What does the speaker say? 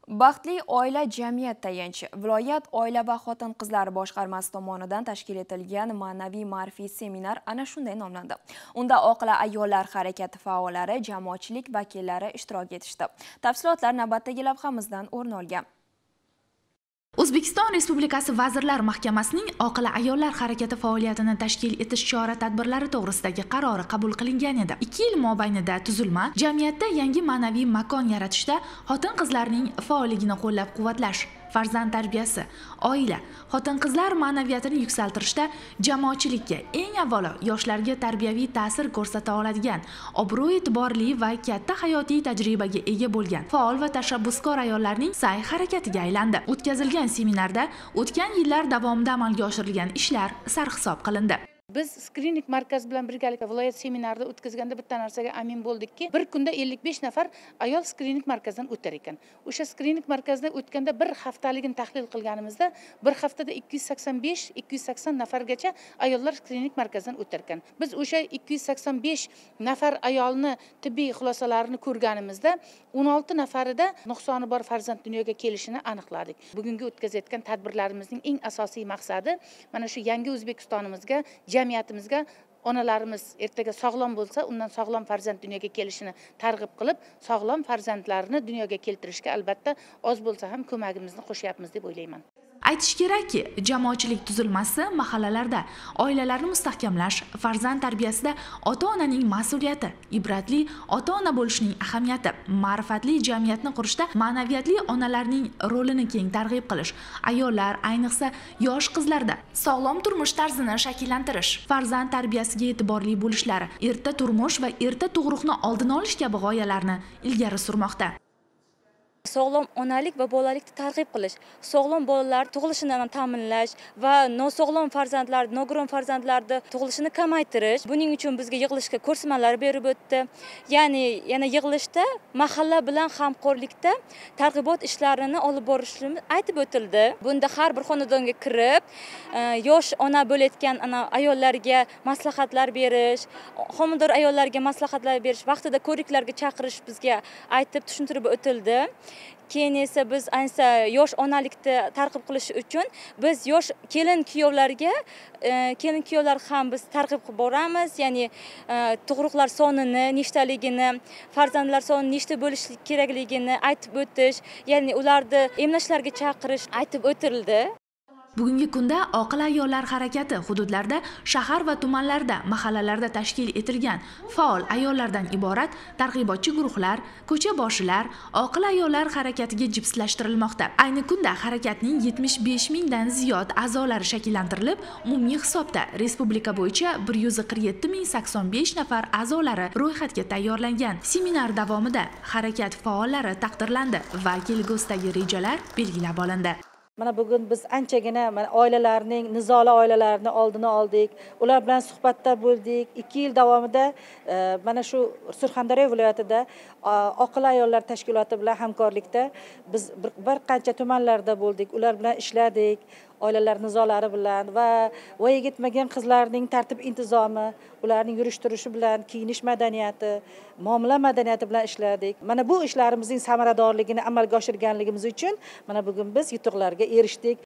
Baxtli oila jamiyat tayanchi viloyat oila va xotin-qizlar boshqarmasi tomonidan tashkil etilgan ma'naviy ma'rifiy seminar ana shunday nomlandi. Unda oqila ayollar harakati faollari, jamoatchilik vakillari ishtirok etishdi. Tafsilotlar navbatdagi lavhamizdan o'rin olgan. O'zbekiston Respublikasi Vazirlar Mahkamasining oqila ayollar harakati faoliyatini tashkil etish chora-tadbirlari to'g'risidagi qarori qabul qilingan edi. 2 yil mobaynida tuzilma jamiyatda yangi ma'naviy makon yaratishda xotin-qizlarning faolligini qo'llab-quvvatlash, farzand tarbiyasi, oila, xotin-qizlar ma'naviyatini yuksaltirishda jamoatchilikka, eng avvalo yoshlarga tarbiyaviy ta'sir ko'rsata oladigan, obro'-e'tiborli va katta hayotiy tajribaga ega bo'lgan, faol va tashabbuskor ayollarning sa'y-harakatiga aylandi. O'tkazilgan seminarda o'tgan yillar davomida amalga oshirilgan ishlar sarhisob qilindi. Biz skrining markazi bilan birgalikda viloyat seminarida o'tkazganda bitta narsaga amin bo'ldikki, bir kunda 55 nafar ayol skrining markazidan o'tar ekan. O'sha skrining markazidan o'tganda bir haftaligini tahlil qilganimizda, bir haftada 285-280 nafargacha ayollar skrining markazidan o'tar ekan. Biz o'sha 285 nafar ayolni tibbiy xulosalarini ko'rganimizda 16 nafarida nuqsoni bor farzand dunyoga kelishini aniqladik. Bugungi o'tkazayotgan tadbirlarimizning eng asosiy maqsadi mana shu yangi O'zbekistonimizga, jamiyatimizga onalarimiz ertaga sog'lom bo'lsa, undan sog'lom farzand dunyoga kelishini targ'ib qilib, sog'lom farzandlarni dunyoga keltirishga albatta oz bo'lsa ham ko'magimizni qo'shyapmiz deb o'ylayman. Aytish kerakki, jamoatchilik tuzilmasi mahallalarda oilalarni mustahkamlash, farzand tarbiyasida ota-onaning mas'uliyati, ibratli ota-ona bo'lishning ahamiyati, ma'rifatli jamiyatni qurishda ma'naviyatli onalarning rolini keng targ'ib qilish, ayollar, ayniqsa yosh qizlarda sog'lom turmush tarzini shakllantirish, farzand tarbiyasiga e'tiborli bo'lishlari, erta turmush va erta tug'ruqni oldini olish kabi g'oyalarni ilgari surmoqda. Sog'lom onalik va bolalikni targ'ib qilish, sog'lom bolalar tug'ilishini ta'minlash va nosog'lom farzandlar, nogiron farzandlarni tug'ilishini kamaytirish. Buning uchun bizga yig'ilishga ko'rsatmalar berib o'tdi. Ya'ni yana yig'ilishda mahalla bilan hamkorlikda targ'ibot ishlarini olib borishimiz aytib o'tildi. Bunda har bir xonadonga kirib, yosh ona bo'layotgan ayollarga maslahatlar berish, homilador ayollarga maslahatlar berish, vaqtida ko'riklarga chaqirish bizga aytib tushuntirib o'tildi. Keyin esa biz ayniqsa yosh onalikni targ'ib qilish uchun biz yosh kelin-kuyovlar ham biz targ'ib qilib boramiz. Ya'ni tug'ruqlar sonini, nechtaligini, farzandlar soni nechta bo'lishi kerakligini aytib o'tish, ya'ni ularni emlashlarga chaqirish aytib o'tildi. Bugungi kunda oqila ayollar harakati hududlarda, shahar va tumanlarda, mahallalarda tashkil etilgan faol ayollardan iborat targ'ibotchi guruhlar, ko'cha boshilar oqila ayollar harakatiga jipslashtirilmoqda. Ayni kunda harakatning 75 mingdan ziyod a'zolari shakllantirilib, umumiy hisobda respublika bo'yicha 147.085 nafar a'zolari ro'yxatga tayyorlangan. Seminar davomida harakat faollari taqdirlandi va kelgusidagi rejalar belgilab olindi. Mana bugun biz anchagina oilalarning, nizoli oilalarni oldini oldik. Ular bilan suhbatda bo'ldik. 2 yil davomida mana shu Surxondaryo viloyatida oqila ayollar tashkiloti bilan hamkorlikda biz bir qancha tumanlarda bo'ldik. Ular bilan ishladik. Oilalar nizolari bilan va voyaga yetmagan qizlarning tartib intizomi, ularning yurish-turishi bilan, kiyinish madaniyati, muomala madaniyati bilan ishladik. Mana bu ishlarimizning samaradorligini amalga oshirganligimiz uchun mana bugun biz yutuqlarga erishdik.